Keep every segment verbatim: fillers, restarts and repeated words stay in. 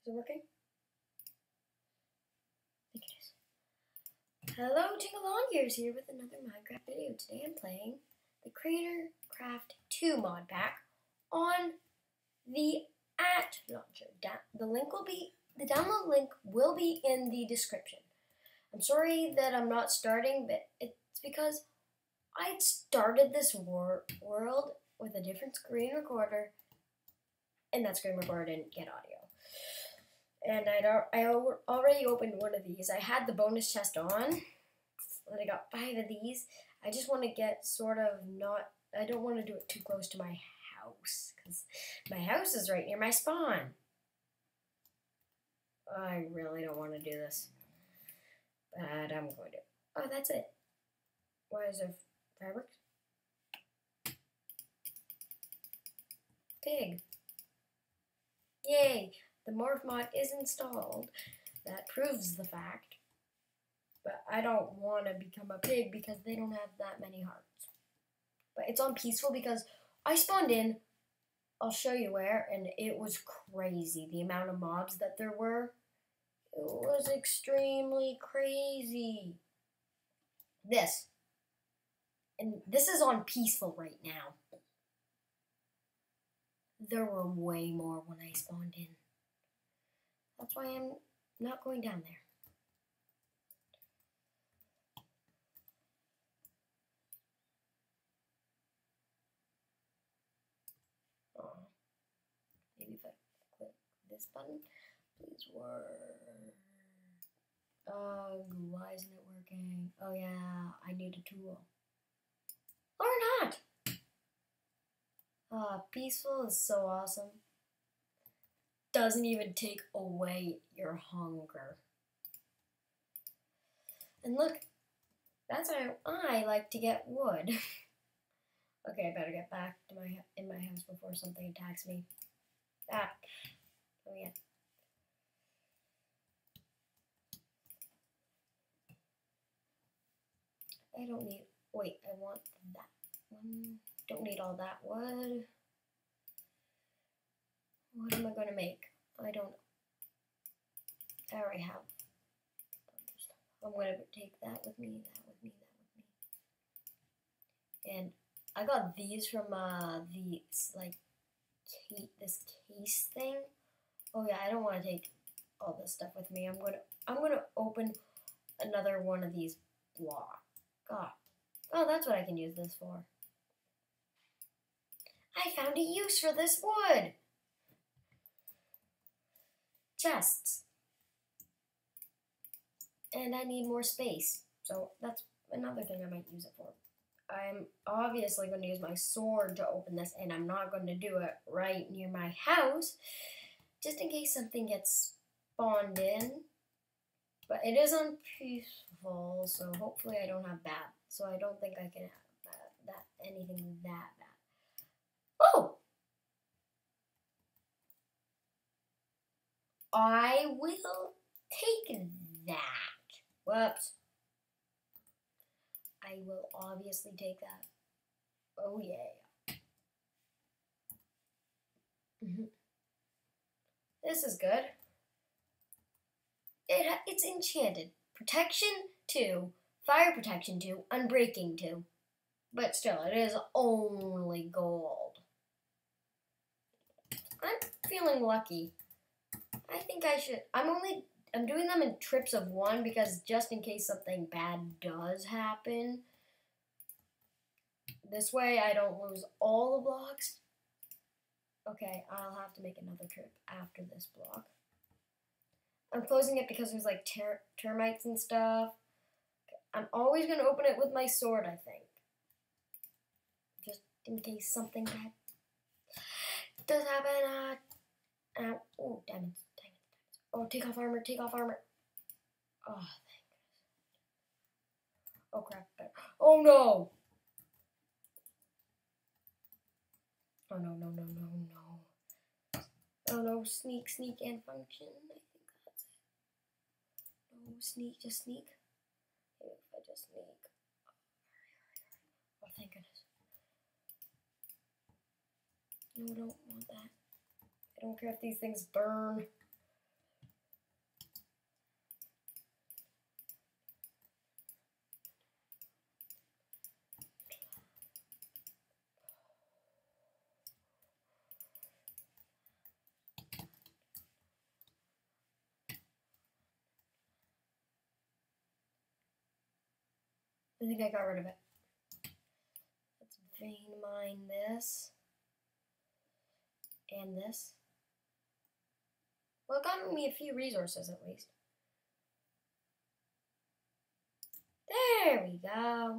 Is it working? I think it is. Hello, Tingle Gears here with another Minecraft video. Today I'm playing the Creator Craft two mod pack on the at launcher. Da the link will be the download link will be in the description. I'm sorry that I'm not starting, but it's because I started this wor world with a different screen recorder, and that screen recorder didn't get audio. And I'd, I already opened one of these. I had the bonus chest on, and I got five of these. I just want to get sort of not, I don't want to do it too close to my house, because my house is right near my spawn. I really don't want to do this, but I'm going to. Oh, that's it. Why is there fabric? Pig. Yay! The morph mod is installed. That proves the fact. But I don't want to become a pig because they don't have that many hearts. But it's on peaceful because I spawned in. I'll show you where, and it was crazy. The amount of mobs that there were. It was extremely crazy. This. And this is on peaceful right now. There were way more when I spawned in. That's why I'm not going down there. Oh. Maybe if I click this button, please work. Oh, why isn't it working? Oh yeah, I need a tool. Or not! Ah, peaceful is so awesome. Doesn't even take away your hunger. And look, that's how I like to get wood. Okay, I better get back to my in my house before something attacks me. Ah, oh yeah. I don't need. Wait, I want that one. Don't need all that wood. What am I going to make? I don't know. I already have. I'm going to take that with me, that with me, that with me. And I got these from uh, the, like, this case thing. Oh yeah, I don't want to take all this stuff with me. I'm going to, I'm going to open another one of these blocks. God. Oh, that's what I can use this for. I found a use for this wood. Chests. And I need more space. So that's another thing I might use it for. I'm obviously going to use my sword to open this, and I'm not going to do it right near my house, just in case something gets spawned in. But it is on peaceful, so hopefully I don't have bad. So I don't think I can have bad, that anything that bad. Oh! I will take that. Whoops. I will obviously take that. Oh yeah. Mm-hmm. This is good. It, it's enchanted. Protection two, fire protection two, unbreaking two. But still, it is only gold. I'm feeling lucky. I think I should, I'm only, I'm doing them in trips of one because just in case something bad does happen. This way I don't lose all the blocks. Okay, I'll have to make another trip after this block. I'm closing it because there's like ter termites and stuff. I'm always going to open it with my sword, I think. Just in case something bad does happen. Uh, uh, oh, diamonds, diamonds, diamonds. Oh, take off armor, take off armor. Oh, thank goodness. Oh, crap. Oh, no. Oh, no, no, no, no, no. Oh, no, sneak, sneak, and function. I think that's it. No, sneak, just sneak. Maybe if I just sneak. Oh, thank goodness. No, I don't want that. I don't care if these things burn. I think I got rid of it. Let's vein mine this. And this. Well, it got me a few resources at least. There we go.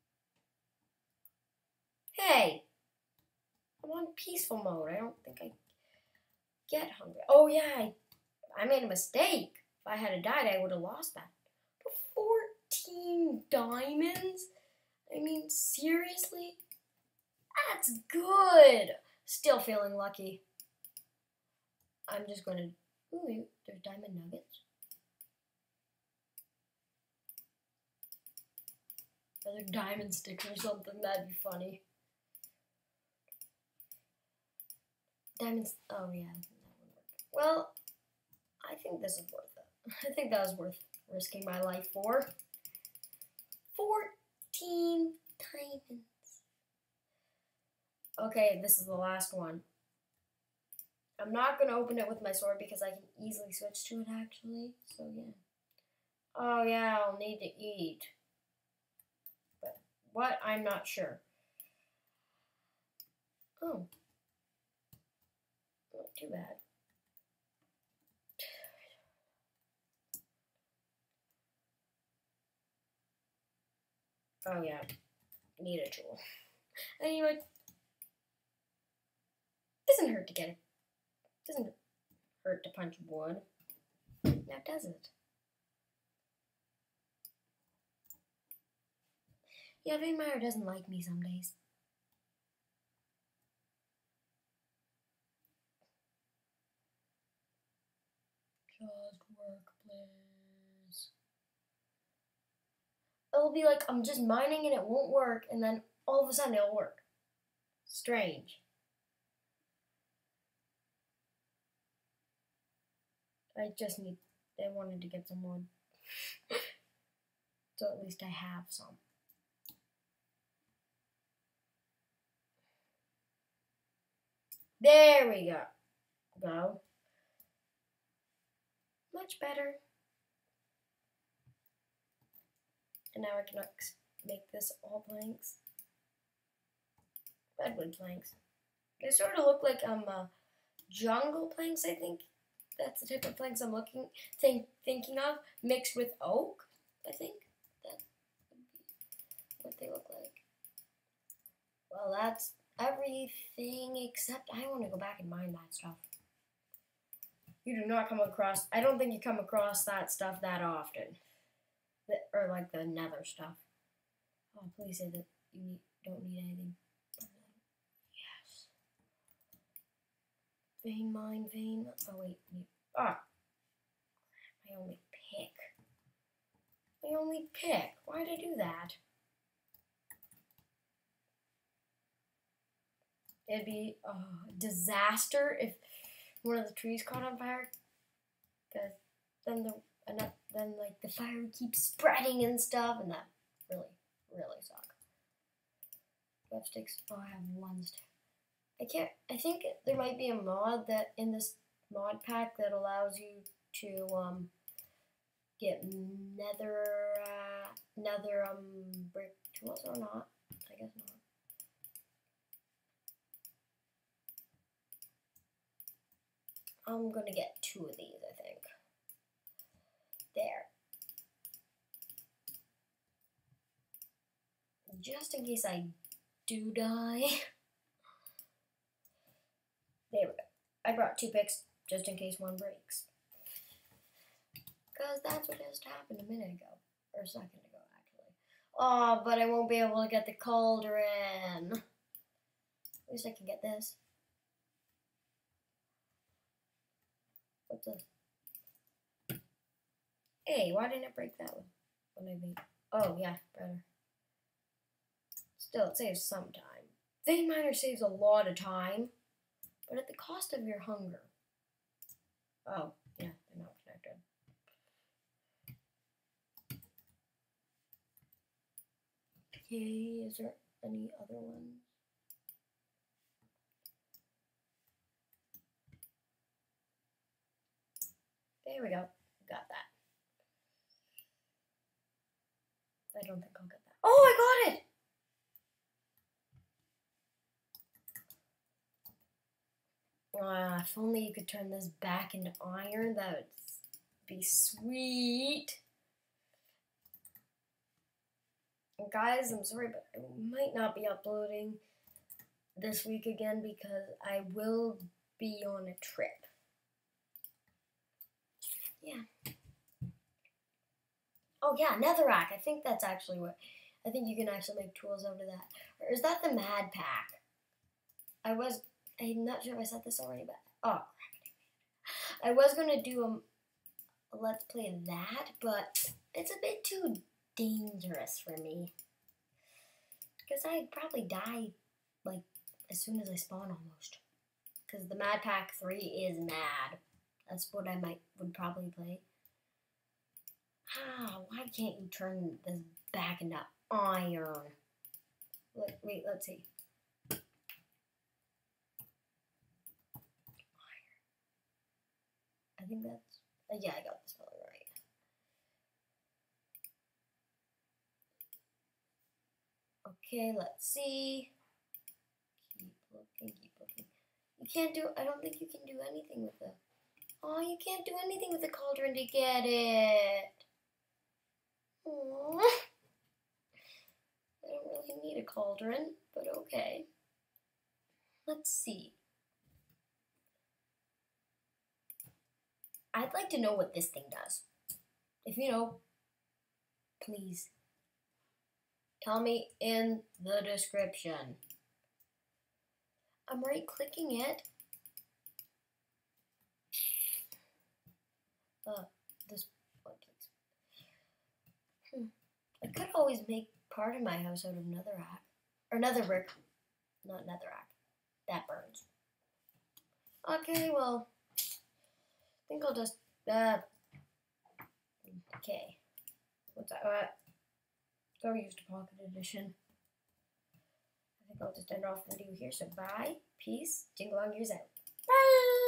Hey! I'm on peaceful mode. I don't think I get hungry. Oh yeah, I, I made a mistake. If I had died, I would have lost that. But fourteen diamonds? I mean, seriously? That's good. Still feeling lucky. I'm just going to... Ooh, there's diamond nuggets. Are there diamond sticks or something? That'd be funny. Diamonds... Oh, yeah. Well, I think this is worth it. I think that was worth risking my life for. fourteen diamonds. Okay, this is the last one. I'm not going to open it with my sword because I can easily switch to it, actually. So, yeah. Oh, yeah, I'll need to eat. But what? I'm not sure. Oh. Not too bad. Oh, yeah. Need a tool. Anyway. Doesn't hurt to get it. Doesn't hurt to punch wood. Now does it? Yeah, Vein Miner doesn't like me some days. Just work, please. It'll be like I'm just mining and it won't work, and then all of a sudden it'll work. Strange. I just need, I wanted to get some wood. So at least I have some. There we go. Go. Much better. And now I can make this all planks. Redwood planks. They sort of look like um uh, jungle planks, I think. That's the type of planks I'm looking think, thinking of, mixed with oak, I think. That would be what they look like. Well, that's everything except I want to go back and mine that stuff. You do not come across, I don't think you come across that stuff that often. The, or like the nether stuff. Oh, please say that you need, don't need anything. Yes. Vein mine, vein. Oh, wait. Ah. My only pick. My only pick. Why did I do that? It'd be a disaster if one of the trees caught on fire. Because then the enough, then like the fire would keep spreading and stuff, and that really, really suck. Do I have sticks? Oh, I have one stick. I can't, I think there might be a mod that in this mod pack that allows you to um get nether uh, nether um brick tools or not. I guess not. I'm gonna get two of these, I think. There. Just in case I do die. There we go. I brought two picks just in case one breaks. Because that's what just happened a minute ago. Or a second ago, actually. Oh, but I won't be able to get the cauldron. At least I can get this. What's this? Hey, why didn't it break that one? When I made... Oh, yeah, better. Still, it saves some time. Vein Miner saves a lot of time, but at the cost of your hunger. Oh, yeah, they're not connected. Okay, is there any other ones? There we go. Got that. I don't think I'll get that. Uh, if only you could turn this back into iron, that would be sweet. And guys, I'm sorry, but I might not be uploading this week again because I will be on a trip. Yeah. Oh yeah, netherrack. I think that's actually what, I think you can actually make tools out of that. Or is that the Mad Pack? I was, I'm not sure if I said this already, but, oh, I was going to do a, a Let's Play of that, but it's a bit too dangerous for me. Because I'd probably die, like, as soon as I spawn almost. Because the Mad Pack three is mad. That's what I might, would probably play. Ah, why can't you turn this back into iron? Wait, wait, let's see. I think that's, uh, yeah, I got the spelling right. Okay, let's see. Keep looking, keep looking. You can't do, I don't think you can do anything with the, oh, you can't do anything with the cauldron to get it. Aww. I don't really need a cauldron, but okay. Let's see. I'd like to know what this thing does. If you know, please tell me in the description. I'm right clicking it. Uh, this one, please. Hmm. I could always make part of my house out of netherrack. Or nether brick. Not netherrack. That burns. Okay, well, I think I'll just, uh, okay. What's that? Uh, go use the Pocket Edition. I think I'll just end off the video here. So bye, peace, Jingle Long Years out. Bye!